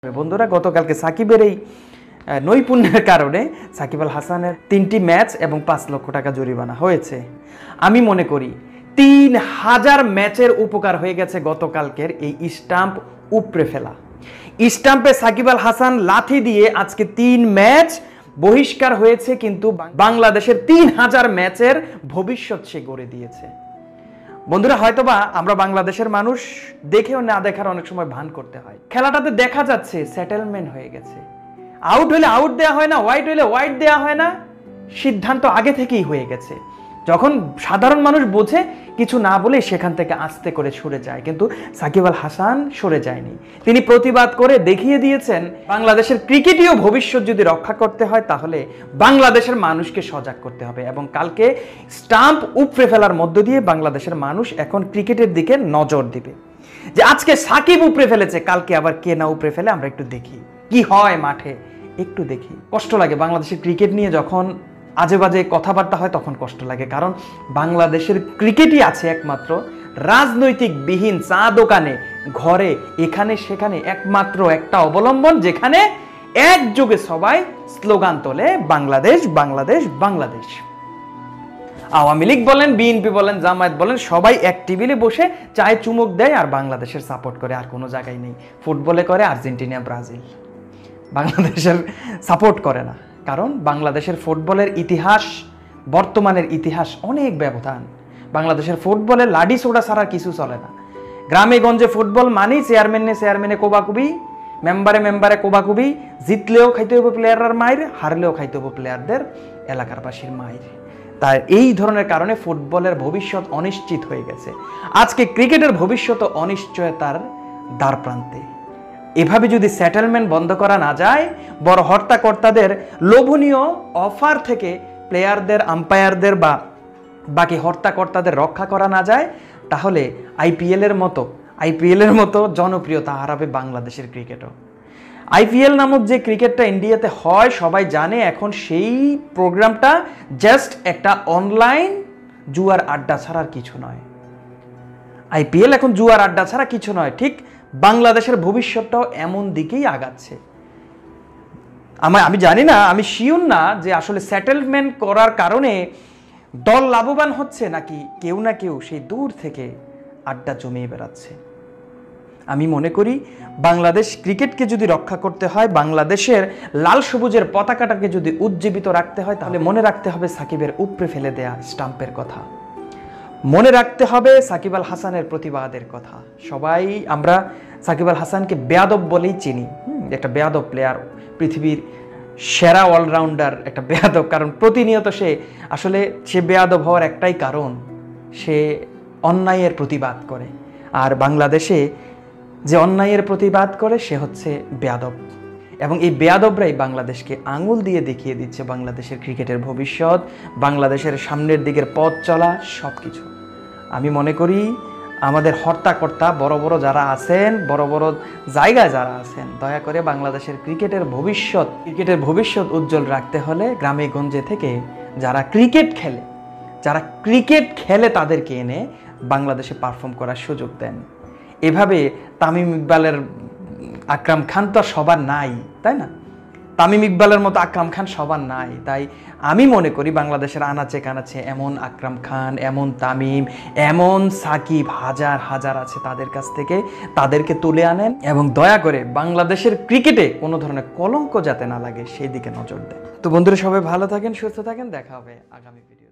বন্ধুরা, গতকালকে সাকিবের এই নৈপুণ্যের কারণে সাকিব আল হাসানের 3টি ম্যাচ এবং 5 লক্ষ টাকা জরিমানা হয়েছে। আমি মনে করি 3000 ম্যাচের উপকার হয়ে গেছে গতকালকের এই স্টাম্প উপড়ে ফেলা। স্টাম্পে সাকিব আল হাসান লাথি দিয়ে আজকে 3 ম্যাচ বহিষ্কার হয়েছে, কিন্তু বাংলাদেশের 3000 ম্যাচের ভবিষ্যৎ সে গড়ে দিয়েছে। বন্ধুরা, হয়তোবা আমরা বাংলাদেশের মানুষ দেখেও না দেখার অনেক সময় ভান করতে হয়। খেলাটাতে দেখা যাচ্ছে সেটেলমেন্ট হয়ে গেছে। আউট হলে আউট দেওয়া হয় না, হোয়াইট হলে হোয়াইট দেওয়া হয় না, সিদ্ধান্ত আগে থেকেই হয়ে গেছে। যখন সাধারণ মানুষ বোঝে, কিছু না বলে সেখান থেকে আস্তে করে সরে যায়, কিন্তু সাকিব আল হাসান সরে যায়নি। তিনি প্রতিবাদ করে দেখিয়ে দিয়েছেন বাংলাদেশের ক্রিকেটীয় ভবিষ্যৎ যদি রক্ষা করতে হয় তাহলে বাংলাদেশের মানুষকে সজাগ করতে হবে, এবং কালকে স্টাম্প উপড়ে ফেলার মধ্য দিয়ে বাংলাদেশের মানুষ এখন ক্রিকেটের দিকে নজর দিবে। যে আজকে সাকিব উপড়ে ফেলেছে, কালকে আবার কে না উপড়ে ফেলে আমরা একটু দেখি কি হয় মাঠে, একটু দেখি। কষ্ট লাগে বাংলাদেশের ক্রিকেট নিয়ে যখন আজে বাজে কথাবার্তা হয়, তখন কষ্ট লাগে, কারণ বাংলাদেশের ক্রিকেটই আছে একমাত্র রাজনৈতিক বিহীন চা দোকানে, ঘরে, এখানে সেখানে একমাত্র একটা অবলম্বন, যেখানে একযোগে সবাই স্লোগান তোলে বাংলাদেশ বাংলাদেশ বাংলাদেশ। আওয়ামী লীগ বলেন, বিএনপি বলেন, জামায়াত বলেন, সবাই এক টেবিলে বসে চায়ে চুমুক দেয় আর বাংলাদেশের সাপোর্ট করে, আর কোনো জায়গায় নেই। ফুটবলে করে আর্জেন্টিনা, ব্রাজিল, বাংলাদেশের সাপোর্ট করে না, কারণ বাংলাদেশের ফুটবলের ইতিহাস, বর্তমানের ইতিহাস অনেক ব্যবধান। বাংলাদেশের ফুটবলে লাডি সোডা ছাড়া কিছু চলে না। গ্রামে গঞ্জে ফুটবল মানেই চেয়ারম্যানে কোবাকুবি, মেম্বারে কোবাকুবি, জিতলেও খাইতে হবে প্লেয়াররা মায়ের, হারলেও খাইতে হবে প্লেয়ারদের এলাকারবাসীর মায়ের। তাই এই ধরনের কারণে ফুটবলের ভবিষ্যৎ অনিশ্চিত হয়ে গেছে। আজকে ক্রিকেটের ভবিষ্যৎ অনিশ্চয়তার দ্বার প্রান্তে। এভাবে যদি সেটেলমেন্ট বন্ধ করা না যায়, বড় হর্তাকর্তাদের লোভনীয় অফার থেকে প্লেয়ারদের, আম্পায়ারদের বা বাকি হর্তাকর্তাদের রক্ষা করা না যায়, তাহলে আইপিএলের মতো জনপ্রিয়তা হারাবে বাংলাদেশের ক্রিকেটও। আইপিএল নামক যে ক্রিকেটটা ইন্ডিয়াতে হয় সবাই জানে, এখন সেই প্রোগ্রামটা জাস্ট একটা অনলাইন জুয়ার আড্ডা ছাড়ার কিছু নয়। আইপিএল এখন জুয়ার আড্ডা ছাড়া কিছু নয়। ঠিক বাংলাদেশের ভবিষ্যৎটাও এমন দিকেই আগাচ্ছে। আমি জানি না, আমি শিওর না যে আসলে সেটেলমেন্ট করার কারণে দল লাভবান হচ্ছে নাকি কেউ না কেউ সেই দূর থেকে আড্ডা জমিয়ে বেড়াচ্ছে। আমি মনে করি বাংলাদেশ ক্রিকেটকে যদি রক্ষা করতে হয়, বাংলাদেশের লাল সবুজের পতাকাটাকে যদি উজ্জীবিত রাখতে হয়, তাহলে মনে রাখতে হবে সাকিবের উপড়ে ফেলে দেয়া স্টাম্পের কথা, মনে রাখতে হবে সাকিব আল হাসানের প্রতিবাদের কথা। সবাই আমরা সাকিব আল হাসানকে বেয়াদব বলেই চিনি, একটা বেয়াদব প্লেয়ার, পৃথিবীর সেরা অলরাউন্ডার, একটা বেয়াদব। কারণ প্রতিনিয়ত সে বেয়াদব হওয়ার একটাই কারণ, সে অন্যায়ের প্রতিবাদ করে। আর বাংলাদেশে যে অন্যায়ের প্রতিবাদ করে সে হচ্ছে বেয়াদব, এবং এই বেয়াদবরাই বাংলাদেশকে আঙুল দিয়ে দেখিয়ে দিচ্ছে বাংলাদেশের ক্রিকেটের ভবিষ্যৎ, বাংলাদেশের সামনের দিকের পথ চলা সব কিছু। আমি মনে করি আমাদের হর্তাকর্তা বড় বড় যারা আছেন, বড় বড় জায়গায় যারা আছেন, দয়া করে বাংলাদেশের ক্রিকেটের ভবিষ্যৎ উজ্জ্বল রাখতে হলে গ্রামে গঞ্জে থেকে যারা ক্রিকেট খেলে তাদেরকে এনে বাংলাদেশে পারফর্ম করার সুযোগ দেন। এভাবে তামিম ইকবালের, আকরাম খান তো সবার নাই, তাই না? তামিম ইকবালের মতো আকরাম খান সবার নাই। তাই আমি মনে করি বাংলাদেশের আনাচে কানাচে এমন আকরাম খান, এমন তামিম, এমন সাকিব হাজার হাজার আছে, তাদের কাছ থেকে তাদেরকে তুলে আনেন, এবং দয়া করে বাংলাদেশের ক্রিকেটে কোনো ধরনের কলঙ্ক যাতে না লাগে সেই দিকে নজর দেন। তো বন্ধুরা, সবাই ভালো থাকেন, সুস্থ থাকেন, দেখা হবে আগামী ভিডিও।